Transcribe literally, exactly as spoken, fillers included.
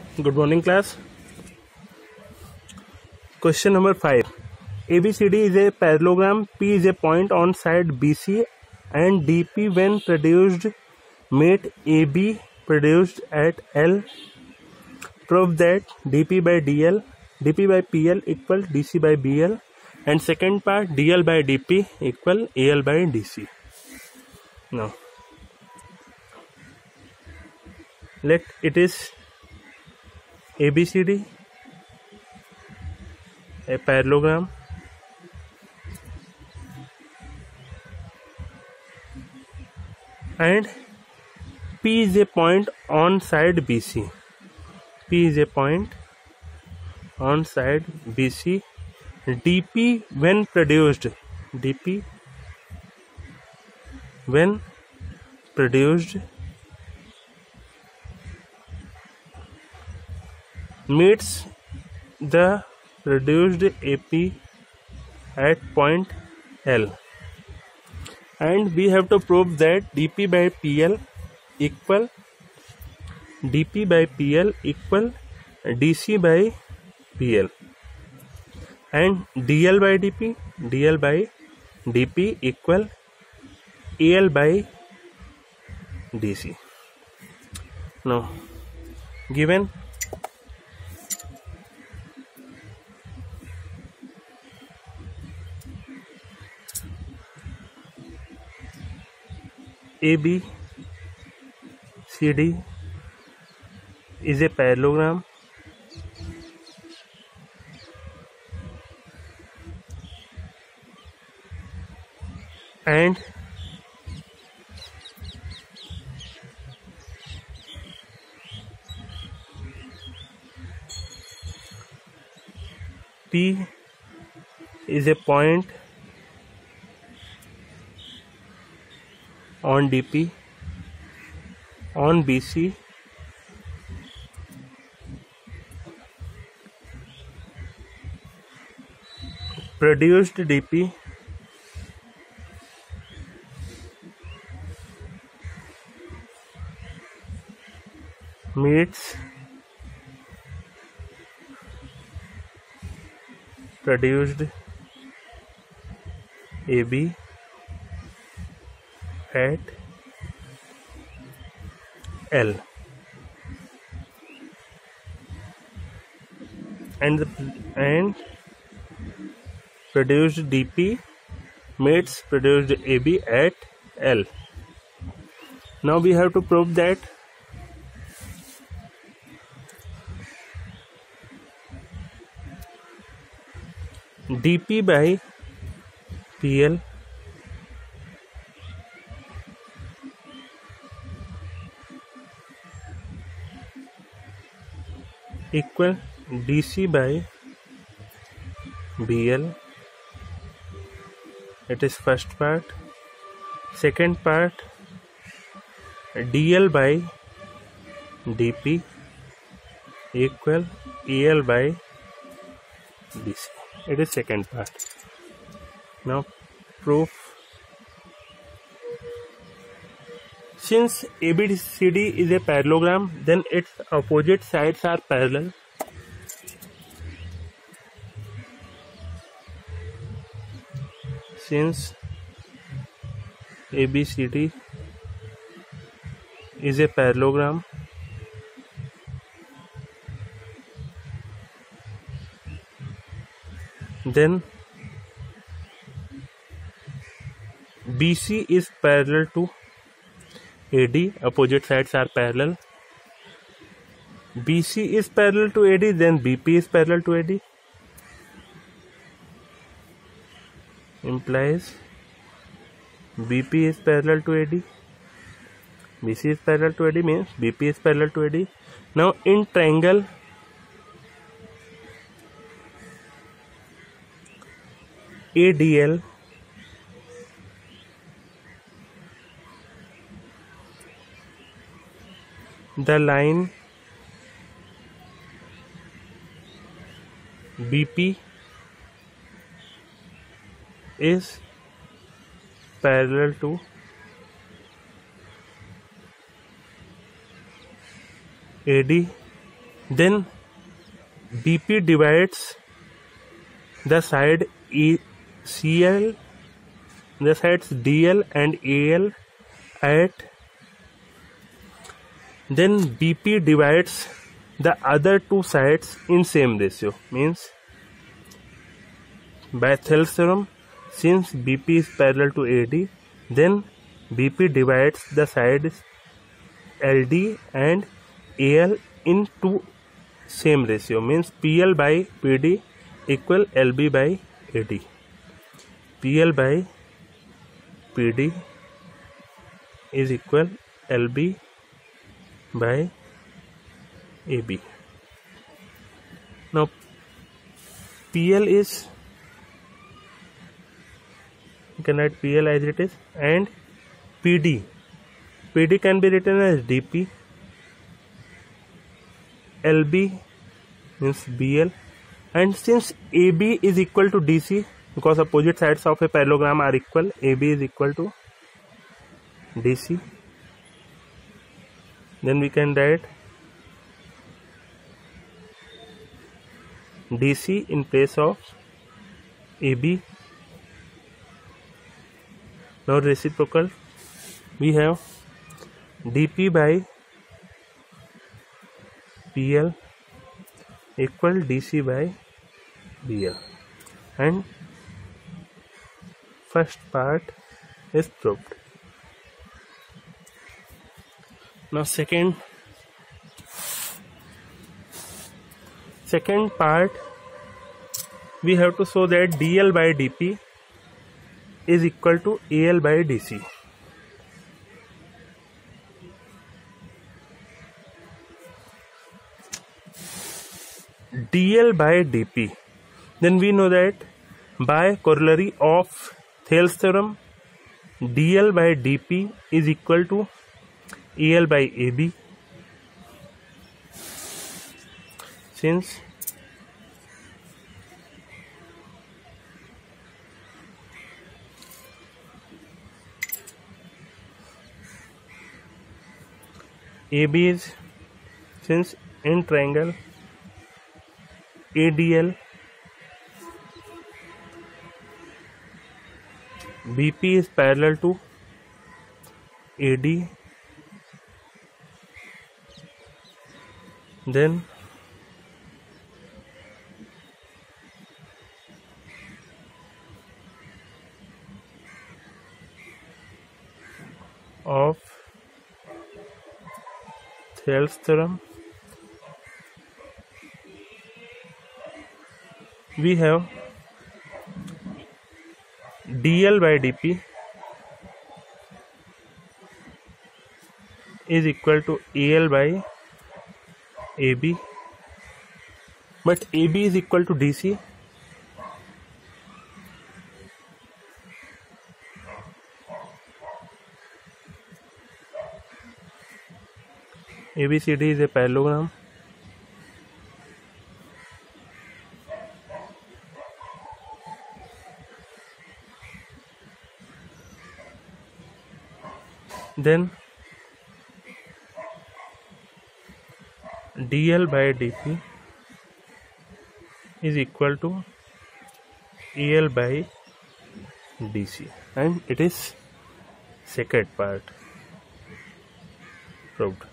Good morning, class. Question number five. A B C D is a parallelogram. P is a point on side B C, and D P when produced meet A B produced at L. Prove that D P by D L, D P by P L equal D C by B L, and second part D L by D P equal A L by D C. Now, let it is A B C D, a parallelogram, and P is a point on side B C. P is a point on side B C. D P when produced, D P when produced meets the produced A P at point L, and we have to prove that D P by P L equal D P by P L equal D C by P L, and D L by D P, D L by D P equal A L by D C. Now, given A B C D is a parallelogram, and P is a point on D P on B C produced D P meets produced A B at L, and the, and produced D P meets produced A B at L. Now we have to prove that D P by P L equal D C by B L. It is first part. Second part, D L by D P equal A L by D C. It is second part. Now, proof. Since A B C D is a parallelogram, then its opposite sides are parallel. Since A B C D is a parallelogram, then B C is parallel to A D, opposite sides are parallel. B C is parallel to A D, then B P is parallel to A D. Implies B P is parallel to A D. B C is parallel to A D means B P is parallel to A D. Now in triangle A D L, the line B P is parallel to A D Then B P divides the side E C L, the sides D L and A L at, then B P divides the other two sides in same ratio, means by Thales theorem, since B P is parallel to A D, then B P divides the sides L D and A L into same ratio, means P L by P D equal L B by A D. P L by P D is equal L B by A B. Now P L is, you can write P L as it is, and P D, P D can be written as D P, L B means B L, and since A B is equal to D C, because opposite sides of a parallelogram are equal, A B is equal to D C, then we can write D C in place of A B. Now reciprocal, we have D P by P L equal D C by B L, and first part is proved. Now second second part, we have to show that D L by D P is equal to A L by D C. D L by D P, then we know that by corollary of Thales theorem, D L by D P is equal to A L by A B. Since A B is, since in triangle A D L, B P is parallel to A D, then of Thales theorem, we have D L by D P is equal to A L by A B, but A B is equal to D C. A B C D is a parallelogram. Then D L by D P is equal to A L by D C, and it is second part proved.